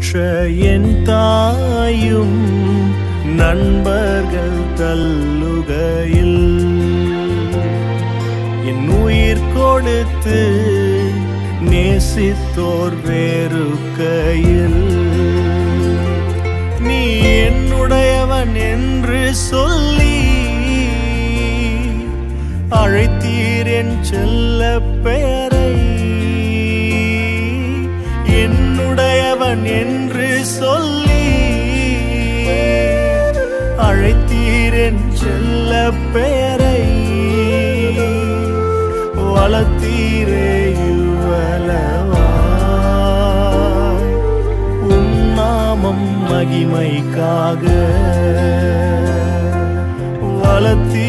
பெற்ற என் தாயும் நண்பர்கள் தள்ளுகையில் என் உயிர் கொடுத்து நேசித்தோர் வெறுக்கையில் நீ என்னுடையவன் என்று சொல்லி அழைத்தீர் என் செல்ல பெயரை. என்னுடையவன் என்று சொல்லி அழைத்தீர் என் செல்ல பெயரை. வளர்த்தீரே இவ்வளவாய் உம் நாமம் மகிமைக்காக. வளர்த்தீரே